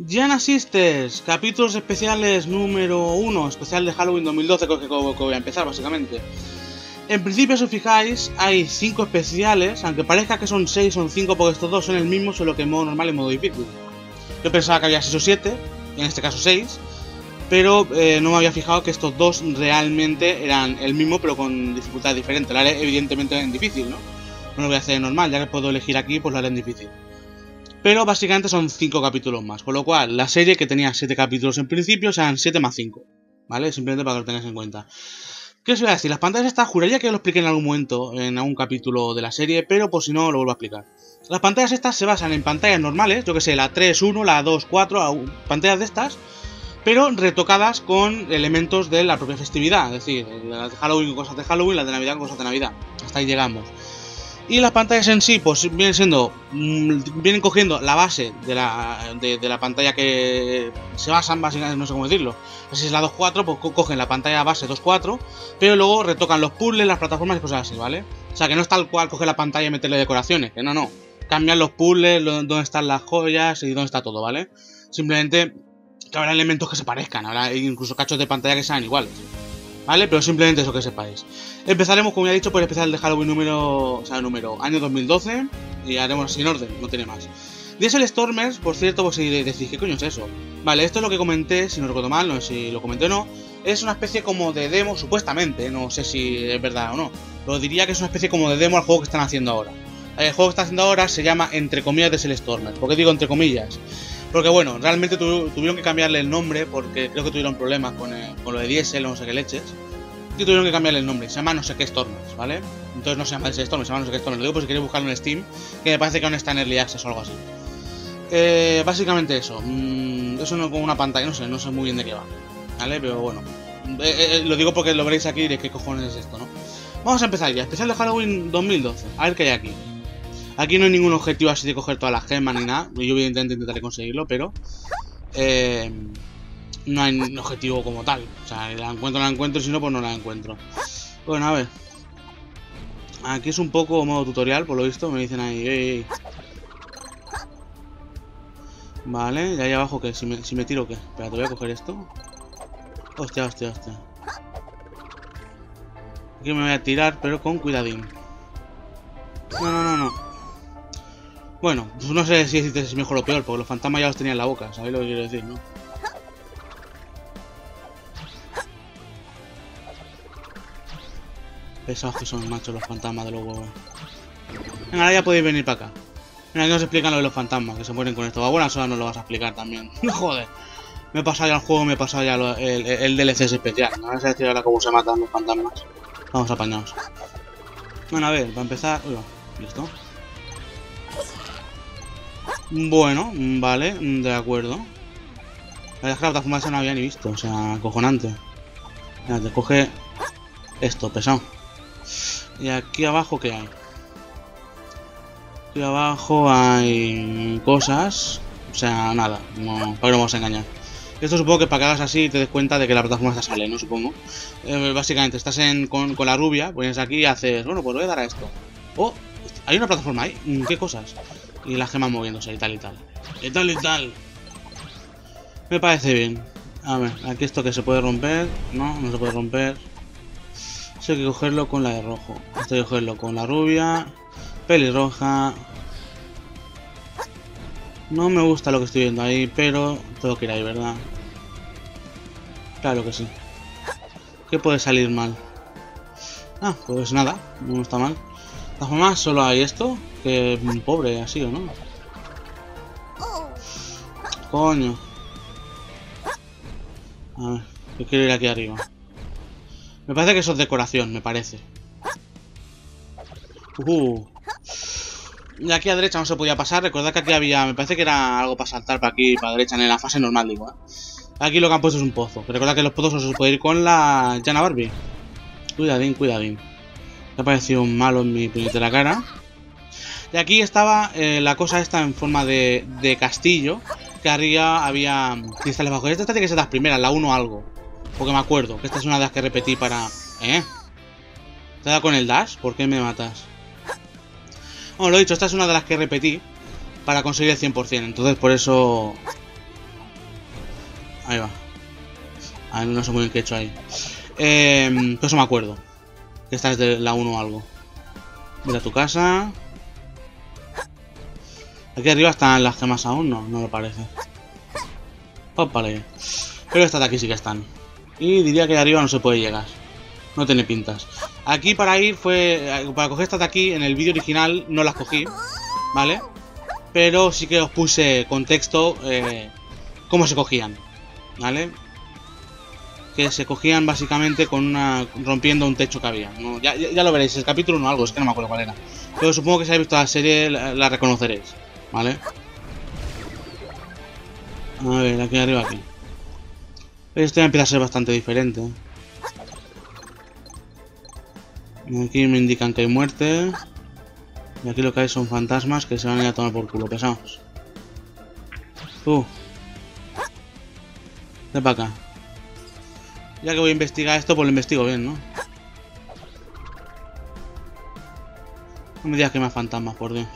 Giana Sisters, capítulos especiales número 1, especial de Halloween 2012, que voy a empezar básicamente. En principio, si os fijáis, hay 5 especiales, aunque parezca que son 6, son 5 porque estos dos son el mismo, solo que en modo normal y en modo difícil. Yo pensaba que había 6 o 7, en este caso 6, pero no me había fijado que estos dos realmente eran el mismo, pero con dificultad diferente. Lo haré evidentemente en difícil, ¿no? No lo voy a hacer en normal, ya que puedo elegir aquí, pues lo haré en difícil. Pero básicamente son 5 capítulos más, con lo cual la serie que tenía 7 capítulos en principio serán 7 más 5, ¿vale? Simplemente para que lo tengáis en cuenta. ¿Qué os voy a decir? Las pantallas estas, juraría que lo expliqué en algún momento, en algún capítulo de la serie, pero por si no lo vuelvo a explicar. Las pantallas estas se basan en pantallas normales, yo que sé, la 3.1, la 2.4, pantallas de estas, pero retocadas con elementos de la propia festividad, es decir, las de Halloween con cosas de Halloween, las de Navidad con cosas de Navidad. Hasta ahí llegamos. Y las pantallas en sí, pues vienen cogiendo la base de la pantalla que se basan, básicamente, no sé cómo decirlo. Si es la 2.4, pues cogen la pantalla base 2.4, pero luego retocan los puzzles, las plataformas y cosas así, ¿vale? O sea, que no es tal cual coger la pantalla y meterle decoraciones, que no. Cambian los puzzles, dónde están las joyas y dónde está todo, ¿vale? Simplemente que habrá elementos que se parezcan, habrá incluso cachos de pantalla que sean iguales, ¿vale? Pero simplemente eso, que sepáis. Empezaremos, como ya he dicho, por el especial de Halloween número año 2012. Y haremos así en orden, no tiene más. Diesel Stormers, por cierto, pues si decís, ¿qué coño es eso? Vale, esto es lo que comenté, si no recuerdo mal, no sé si lo comenté o no. Es una especie como de demo, supuestamente, no sé si es verdad o no. Pero diría que es una especie como de demo al juego que están haciendo ahora. El juego que están haciendo ahora se llama, entre comillas, Diesel Stormers. ¿Por qué digo entre comillas? Porque bueno, realmente tuvieron que cambiarle el nombre porque creo que tuvieron problemas con lo de Diesel o no sé qué leches. Y tuvieron que cambiarle el nombre, se llama no sé qué Stormers, ¿vale? Entonces no se llama Diesel Stormers, se llama no sé qué Stormers. Lo digo por si queréis buscarlo en Steam, que me parece que aún está en Early Access o algo así. Básicamente eso, eso no con una pantalla, no sé muy bien de qué va, ¿vale? Pero bueno, lo digo porque lo veréis aquí y de qué cojones es esto, ¿no? Vamos a empezar ya, especial de Halloween 2012, a ver qué hay aquí. Aquí no hay ningún objetivo así de coger todas las gemas ni nada, yo evidentemente intentaré conseguirlo, pero no hay un objetivo como tal. O sea, la encuentro, si no, pues no la encuentro. Bueno, a ver. Aquí es un poco modo tutorial, por lo visto, me dicen ahí, ey. Vale, y ahí abajo, ¿qué? Si me tiro, ¿qué? Espera, te voy a coger esto. Hostia. Aquí me voy a tirar, pero con cuidadín. No. Bueno, pues no sé si es mejor o peor, porque los fantasmas ya los tenía en la boca, ¿sabéis lo que quiero decir, no? Pesados que son, machos, los fantasmas de los huevos. Venga, ahora ya podéis venir para acá. Mira, aquí nos explican lo de los fantasmas, que se mueren con esto. A buenas horas nos lo vas a explicar también. Joder. Me he pasado ya el juego, me he pasado ya el DLC especial. No vas a decir ahora cómo se matan los fantasmas. Vamos apañados. Bueno, a ver, para empezar... Uy, listo. Bueno, vale, de acuerdo. La verdad es que la plataforma esa no había ni visto, o sea, acojonante. Mira, te coge esto, pesado. Y aquí abajo, ¿qué hay? Aquí abajo hay cosas. O sea, nada, no, para que no vamos a engañar. Esto supongo que para que hagas así y te des cuenta de que la plataforma está sale, ¿no? Supongo. Básicamente, estás con la rubia, pones aquí y haces... Bueno, pues voy a dar a esto. Oh, hay una plataforma ahí. ¿Qué cosas? Y las gemas moviéndose y tal y tal. Y tal. Me parece bien. A ver, aquí esto que se puede romper. No se puede romper. Esto hay que cogerlo con la de rojo. Esto hay que cogerlo con la rubia. Pelirroja. No me gusta lo que estoy viendo ahí, pero tengo que ir ahí, ¿verdad? Claro que sí. ¿Qué puede salir mal? Ah, pues nada, no está mal. De todas formas, solo hay esto. Que pobre, así o no. Coño. A ver, yo quiero ir aquí arriba. Me parece que eso es decoración, me parece. Y aquí a derecha no se podía pasar. Recordad que aquí había... Me parece que era algo para saltar para aquí, para derecha, en la fase normal, digo, ¿eh? Aquí lo que han puesto es un pozo. Recordad que los pozos no se puede ir con la Giana Barbie. Cuidadín. Me ha parecido un malo en mi puñetera cara. Y aquí estaba la cosa esta en forma de castillo. Que arriba había cristales bajos. Esta tiene que ser las primeras, la 1 algo. Porque me acuerdo que esta es una de las que repetí para... ¿Te he dado con el dash? ¿Por qué me matas? Bueno, lo he dicho, esta es una de las que repetí para conseguir el 100%. Entonces por eso Ahí va. Ah, no sé muy bien qué he hecho ahí. Pues eso me acuerdo. Que esta es de la 1 o algo. Mira tu casa. Aquí arriba están las gemas aún, no me parece. Vale. Pero estas de aquí sí que están. Y diría que de arriba no se puede llegar. No tiene pintas. Aquí para ir fue... Para coger estas de aquí, en el vídeo original no las cogí. ¿Vale? Pero sí que os puse contexto cómo se cogían. ¿Vale? Que se cogían básicamente con rompiendo un techo que había. ¿No? Ya lo veréis, el capítulo 1 o algo, es que no me acuerdo cuál era. Pero supongo que si habéis visto la serie la reconoceréis. ¿Vale? A ver, aquí arriba, aquí. Esto ya empieza a ser bastante diferente. Aquí me indican que hay muerte. Y aquí lo que hay son fantasmas que se van a ir a tomar por culo, pesados. Tú. Ven para acá. Ya que voy a investigar esto, pues lo investigo bien, ¿no? No me digas que hay más fantasmas, por Dios.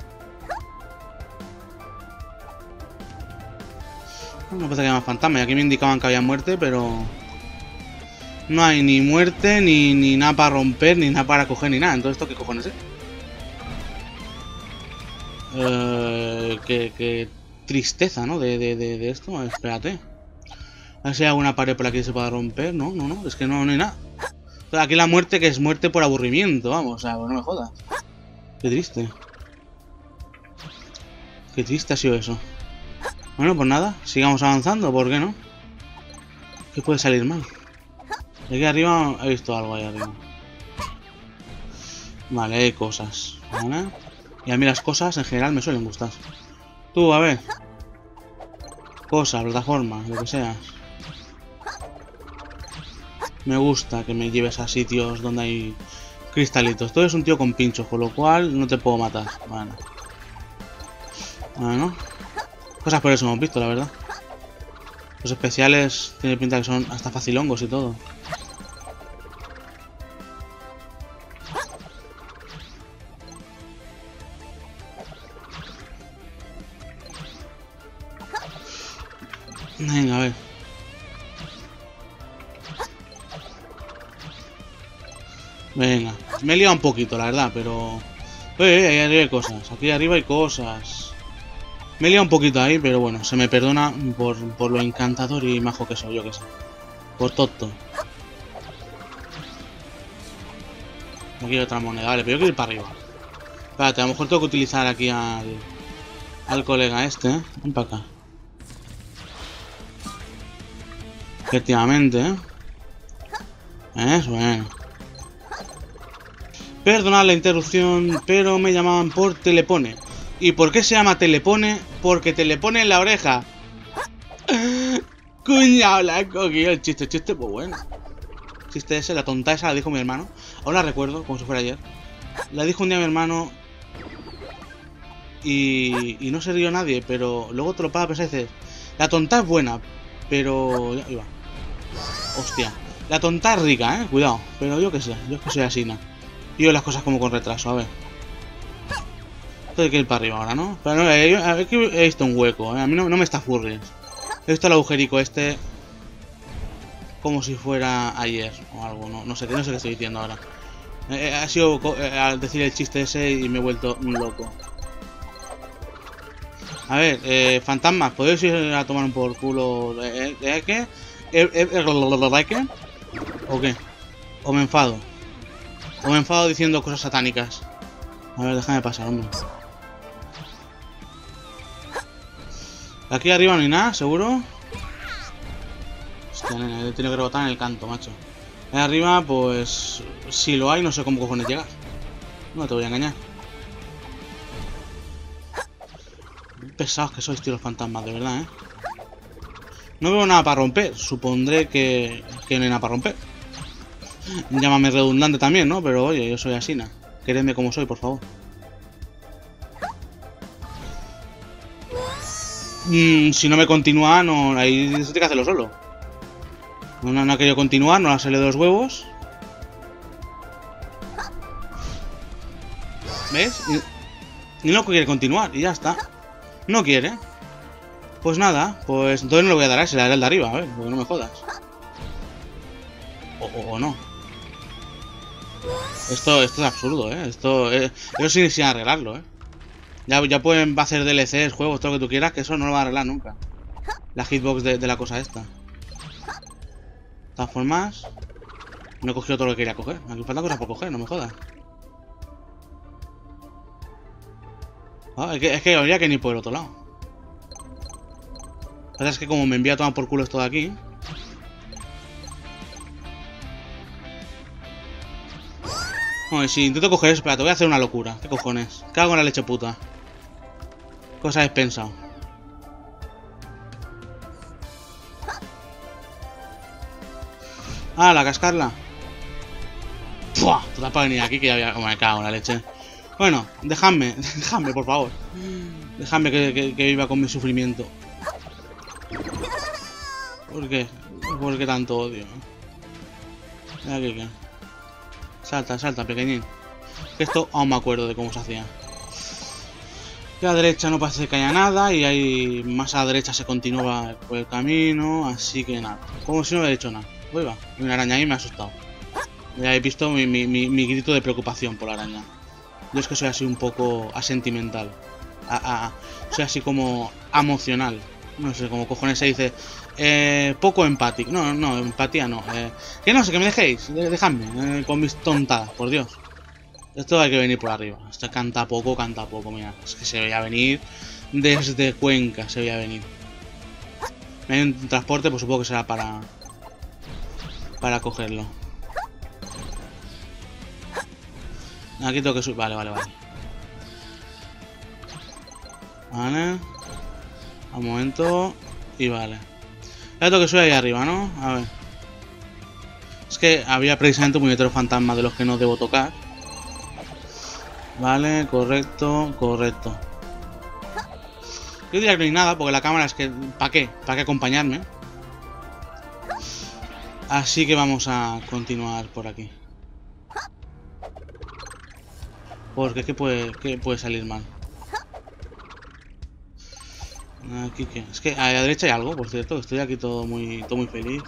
No me parece que hay más fantasmas. Y aquí me indicaban que había muerte, pero... No hay ni muerte, ni nada para romper, ni nada para coger, ni nada. Entonces, ¿esto qué cojones es? Qué tristeza, ¿no? De esto. Espérate. A ver si hay alguna pared por aquí que se pueda romper. No, es que no hay nada. Aquí la muerte que es muerte por aburrimiento, vamos. O sea, pues no me jodas. Qué triste. Qué triste ha sido eso. Bueno, pues nada. Sigamos avanzando, ¿por qué no? ¿Qué puede salir mal? Aquí arriba he visto algo ahí arriba. Vale, hay cosas. ¿Vale? Y a mí las cosas en general me suelen gustar. Tú, a ver. Cosas, plataforma, lo que sea. Me gusta que me lleves a sitios donde hay cristalitos. Tú eres un tío con pinchos, con lo cual no te puedo matar. Bueno. Cosas por eso hemos visto, la verdad. Los especiales tienen pinta que son hasta facilongos y todo. Venga, a ver. Venga, me he liado un poquito, la verdad, pero... ahí arriba hay cosas, aquí arriba hay cosas. Me he liado un poquito ahí, pero bueno, se me perdona por lo encantador y majo que soy, yo que sé. Por tonto. Aquí hay otra moneda, vale, pero yo quiero ir para arriba. Espérate, a lo mejor tengo que utilizar aquí al colega este, ¿eh? Ven para acá. Efectivamente, ¿eh? Es bueno. Perdonad la interrupción, pero me llamaban por telepone. ¿Y por qué se llama telepone? Porque te le pone en la oreja. Cuñado, la he cogido. El chiste pues bueno. El chiste ese, la tonta esa la dijo mi hermano. Aún la recuerdo, como si fuera ayer. La dijo un día mi hermano. Y no se rió nadie, pero luego te lo pagas a pensar y dices, la tonta es buena, pero... Ahí va. Hostia. La tonta es rica, cuidado. Pero yo qué sé, yo es que soy así, ¿no? Y yo las cosas como con retraso, a ver. Esto hay que ir para arriba ahora, ¿no? Pero no, aquí he visto un hueco, A mí no me está furries. He visto el agujerico este como si fuera ayer o algo, no sé qué estoy diciendo ahora. Ha sido al decir el chiste ese y me he vuelto un loco. A ver, fantasmas, ¿podéis ir a tomar un por culo? ¿Qué? ¿Qué? ¿O qué? ¿O me enfado? ¿O me enfado diciendo cosas satánicas? A ver, déjame pasar, hombre. Aquí arriba no hay nada, ¿seguro? Hostia, nena, he tenido que rebotar en el canto, macho. Ahí arriba, pues... Si lo hay, no sé cómo cojones llegar. No te voy a engañar. Pesados que sois, tío, los fantasmas, de verdad, No veo nada para romper. Supondré que no hay nada para romper. Llámame redundante también, ¿no? Pero oye, yo soy así, Queredme como soy, por favor. Si no me continúa, no... Ahí se tiene que hacerlo solo. No ha querido continuar, no le ha salido de los huevos. ¿Ves? Y no quiere continuar, y ya está. No quiere. Pues nada, pues entonces no le voy a dar a ese, le daré el de arriba, a ver, porque no me jodas. O no. Esto es absurdo, ¿eh? Eso sí sin arreglarlo, ¿eh? Ya pueden hacer DLCs, juegos, todo lo que tú quieras, que eso no lo va a arreglar nunca. La hitbox de la cosa esta. De todas formas, no he cogido todo lo que quería coger. Aquí falta cosas por coger, no me jodas. Ah, es que habría que ni por el otro lado. La verdad es que como me envía a tomar por culo esto de aquí. Bueno, y si intento coger eso, espera, te voy a hacer una locura. ¿Qué cojones? ¿Qué hago en la leche puta? Cosa habéis pensado. Ah, la cascarla. ¡Pua! Tú para venir aquí que ya había... Oh, me cago en la leche. Bueno, dejadme, por favor. Dejadme que viva con mi sufrimiento. ¿Por qué? ¿Por qué tanto odio? Aquí, ¿qué? Salta, pequeñín. Que esto aún me acuerdo de cómo se hacía. Que a la derecha no parece que haya nada. Y ahí más a la derecha se continúa por el camino. Así que nada. Como si no hubiera hecho nada. Uy, va. Una araña ahí me ha asustado. Ya habéis visto mi grito de preocupación por la araña. Yo es que soy así un poco asentimental. Soy así como emocional. No sé cómo cojones se dice. Poco empático. No, empatía no. Que no sé, que me dejéis. Dejadme con mis tontadas, por Dios. Esto hay que venir por arriba. Esto canta poco, mira. Es que se veía venir desde Cuenca, se veía venir. Me hay un transporte, pues supongo que será para cogerlo. Aquí tengo que subir. Vale. Vale. Un momento. Y vale. Ya tengo que subir ahí arriba, ¿no? A ver. Es que había precisamente un puñetero fantasma de los que no debo tocar. Vale, correcto. Yo diría que no hay nada, porque la cámara es que... ¿Para qué? ¿Para qué acompañarme? Así que vamos a continuar por aquí. Porque ¿qué puede salir mal? Aquí qué. Es que a la derecha hay algo, por cierto. Estoy aquí todo muy feliz.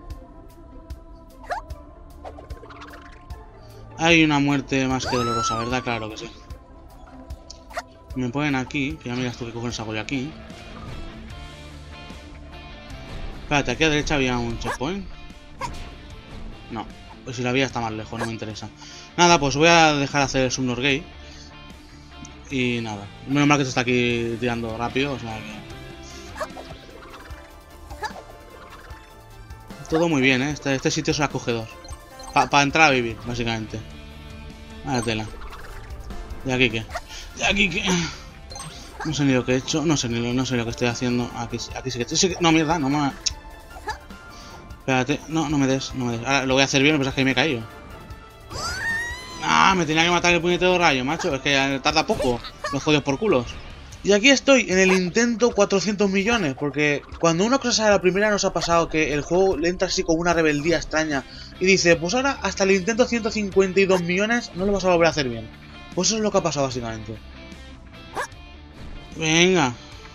Hay una muerte más que dolorosa, ¿verdad? Claro que sí. Me ponen aquí, que ya miras tú que cojones hago yo aquí. Espérate, aquí a la derecha había un checkpoint. No, pues si la había está más lejos, no me interesa. Nada, pues voy a dejar de hacer el Subnorgate. Y nada, menos mal que se está aquí tirando rápido, o sea que... Todo muy bien, ¿eh? Este sitio es acogedor. Para entrar a vivir, básicamente. A la tela. ¿De aquí qué? No sé ni lo que he hecho, no sé lo que estoy haciendo. Aquí sí que... No, mierda, no me... Espérate, no me des. Ahora lo voy a hacer bien, lo que pasa es que me he caído. Ah, me tenía que matar el puñetero rayo, macho. Es que tarda poco, los jodidos por culos. Y aquí estoy, en el intento 400 millones, porque cuando una cosa sale a la primera nos ha pasado que el juego le entra así como una rebeldía extraña y dice, pues ahora hasta el intento 152 millones no lo vas a volver a hacer bien. Pues eso es lo que ha pasado básicamente. Venga.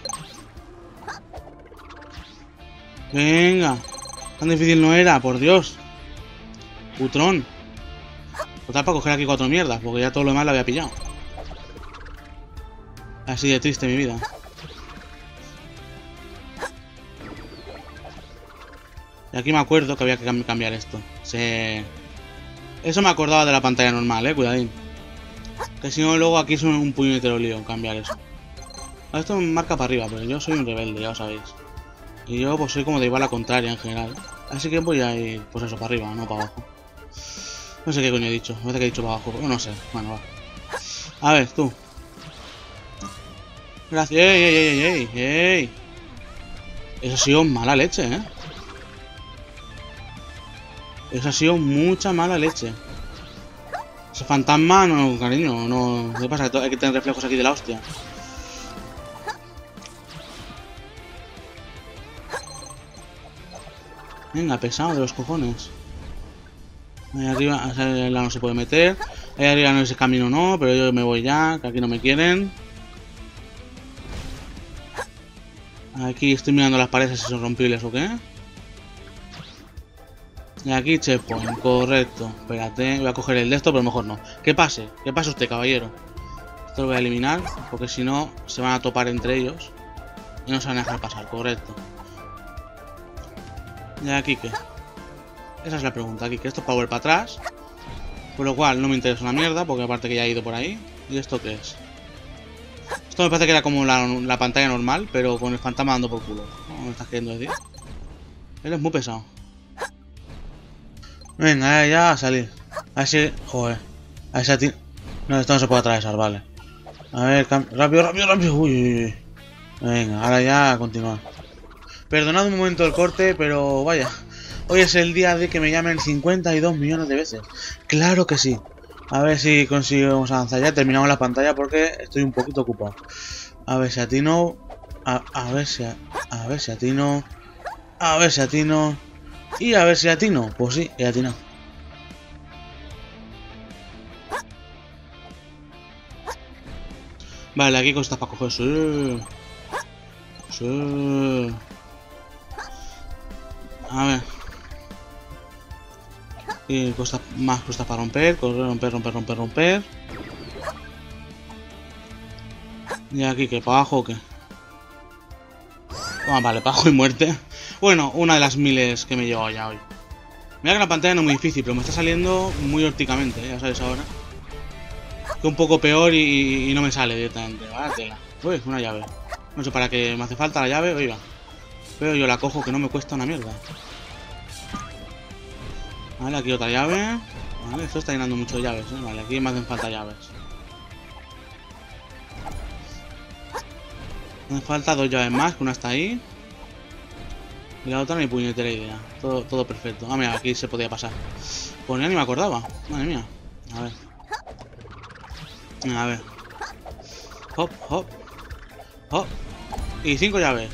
Tan difícil no era, por Dios. Putrón. Total para coger aquí 4 mierdas, porque ya todo lo demás lo había pillado. Así de triste mi vida. Y aquí me acuerdo que había que cambiar esto. Eso me acordaba de la pantalla normal, cuidadín. Que si no, luego aquí es un puñetero lío cambiar eso. Esto me marca para arriba, pero yo soy un rebelde, ya lo sabéis. Y yo pues soy como de igual a la contraria en general. Así que voy a ir, pues eso, para arriba, no para abajo. No sé qué coño he dicho, me parece que he dicho para abajo, pero no sé. Bueno, va. A ver, tú. Gracias. ¡Ey! Eso ha sido mala leche, ¿eh? Eso ha sido mucha mala leche. Ese fantasma, no, cariño, no... ¿Qué pasa? Hay que tener reflejos aquí de la hostia. Venga, pesado de los cojones. Ahí arriba, ahí no se puede meter. Ahí arriba no es ese camino, no, pero yo me voy ya, que aquí no me quieren. Aquí estoy mirando las paredes si son rompibles o qué. Y aquí checkpoint, correcto. Espérate, voy a coger el de esto, pero mejor no. ¿Qué pase? ¿Qué pasa usted, caballero? Esto lo voy a eliminar, porque si no, se van a topar entre ellos. Y no se van a dejar pasar, correcto. ¿Y aquí qué? Esa es la pregunta, aquí que esto es para volver para atrás. Por lo cual no me interesa una mierda, porque aparte que ya he ido por ahí. ¿Y esto qué es? Esto me parece que era como la pantalla normal, pero con el fantasma dando por culo. ¿Cómo me estás queriendo decir? Él es muy pesado. Venga, ya a salir. A ver si... Joder. A ver si a ti... No, esto no se puede atravesar, vale. A ver, rápido, rápido, rápido. Uy, uy, uy. Venga, ahora ya a continuar. Perdonad un momento el corte, pero vaya. Hoy es el día de que me llamen 52 millones de veces. Claro que sí. A ver si conseguimos avanzar ya. Terminamos la pantalla porque estoy un poquito ocupado. A ver si atino. A ver si atino. A ver si atino. Y a ver si atino. Pues sí, he atinado. Vale, aquí costas para coger. Sí. Sí. A ver. Y más costas para romper. Correr, romper, romper, romper, romper. Y aquí, ¿qué? ¿Para abajo o qué? Ah, vale, para abajo y muerte. Bueno, una de las miles que me he llevado ya hoy. Mira que la pantalla no es muy difícil, pero me está saliendo muy ópticamente, ya sabes ahora. Que un poco peor y no me sale directamente. Vale, tela. Uy, una llave. No sé para qué me hace falta la llave, oiga. Pero yo la cojo que no me cuesta una mierda. Vale, aquí otra llave. Vale, esto está llenando mucho de llaves, ¿eh? Vale, aquí me hacen falta llaves. Me falta 2 llaves más, que una está ahí. Y la otra ni puñetera idea. Todo perfecto. Ah, mira, aquí se podía pasar. Pues ya ni me acordaba. Madre mía. A ver. A ver. Hop, hop. Hop. Y 5 llaves.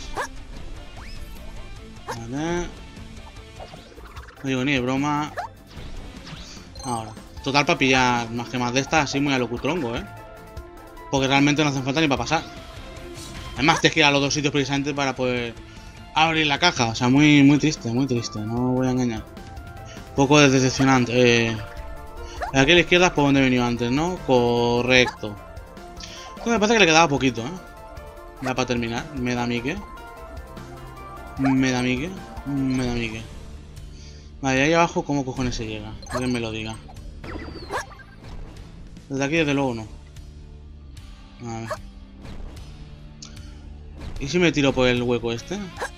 Vale. No digo ni de broma. Ahora. Total para pillar más que más de estas así muy a lo cutrongo, ¿eh? Porque realmente no hacen falta ni para pasar. Además tienes que ir a los dos sitios precisamente para poder abrir la caja. O sea, muy triste, no voy a engañar. Un poco decepcionante. Aquí a la izquierda es por donde he venido antes, ¿no? Correcto. Esto me parece que le quedaba poquito, ¿eh? Ya para terminar. Me da mique. Vale, ahí abajo, ¿cómo cojones se llega? Alguien me lo diga. Desde aquí, desde luego, no. A ver. ¿Y si me tiro por el hueco este?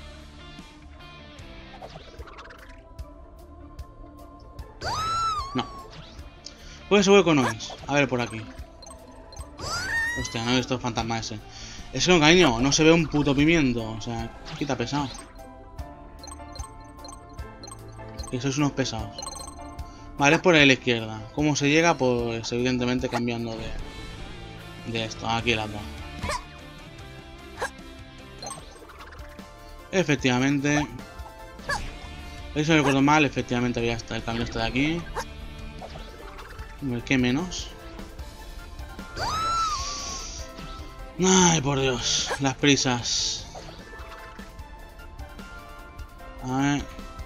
No. Pues ese hueco no es. A ver por aquí. Hostia, no he visto el fantasma ese. Es que, cariño, no se ve un puto pimiento. O sea, quita pesado. Que sois unos pesados. Vale, es por ahí a la izquierda. ¿Cómo se llega? Pues evidentemente cambiando de esto. Aquí la dos. Efectivamente. Si no recuerdo mal, efectivamente había hasta el cambio este de aquí. ¿Qué menos? Ay, por Dios. Las prisas. A ver.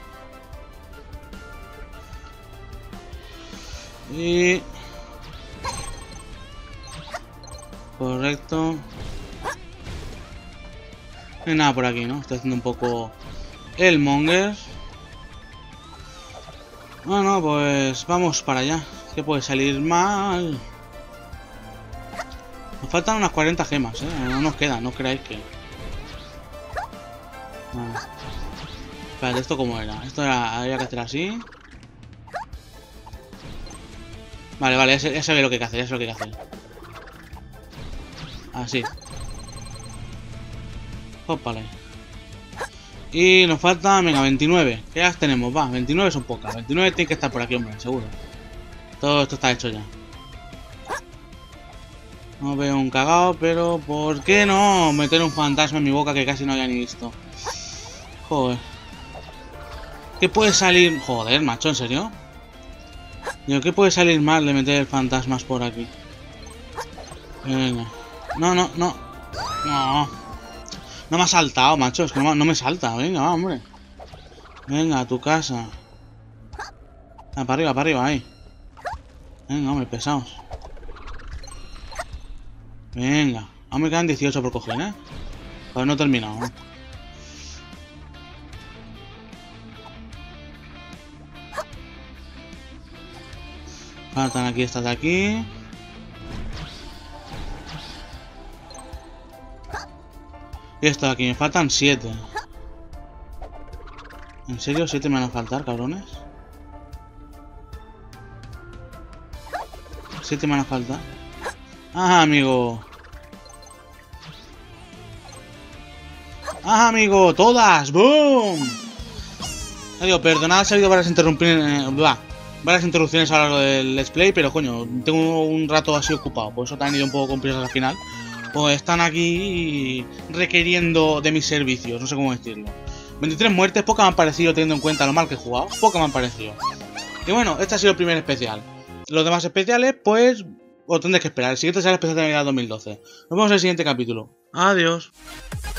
Y... correcto. No hay nada por aquí, ¿no? Estoy haciendo un poco el monger. Bueno, pues vamos para allá. Que puede salir mal. Nos faltan unas 40 gemas, ¿eh? No nos quedan, no creáis que... Vale. Espérate, ¿esto cómo era? Esto era... había que hacer así. Vale, ya se ve lo que hay que hacer, ya sé lo que hay que hacer. Así. Ópale. Y nos falta, venga, 29. ¿Qué las tenemos? Va, 29 son pocas. 29 tiene que estar por aquí, hombre, seguro. Todo esto está hecho ya. No veo un cagao, pero ¿por qué no meter un fantasma en mi boca que casi no había ni visto? Joder. ¿Qué puede salir? Joder, macho, ¿en serio? Digo, ¿qué puede salir mal de meter fantasmas por aquí? Venga. No. No me ha saltado, macho. Es que no me salta. Venga, va, hombre. Venga, a tu casa. Ah, para arriba, ahí. Venga, hombre, pesados. Venga. Aún me quedan 18 por coger, ¿eh? Pues no he terminado. Faltan aquí estas de aquí. Y estas de aquí. Me faltan 7. ¿En serio 7 me van a faltar, cabrones? 7 me van a faltar. ¡Ah, amigo! ¡Ah, amigo! ¡Todas! ¡Boom! Digo, perdonad si ha habido varias interrupciones a lo largo del Let's Play, pero coño, tengo un rato así ocupado, por eso te han ido un poco con prisas al final. Pues están aquí requiriendo de mis servicios, no sé cómo decirlo. 23 muertes, pocas me han parecido teniendo en cuenta lo mal que he jugado, pocas me han parecido. Y bueno, este ha sido el primer especial. Los demás especiales, pues, os tendréis que esperar. El siguiente será el especial de Navidad 2012. Nos vemos en el siguiente capítulo. Adiós.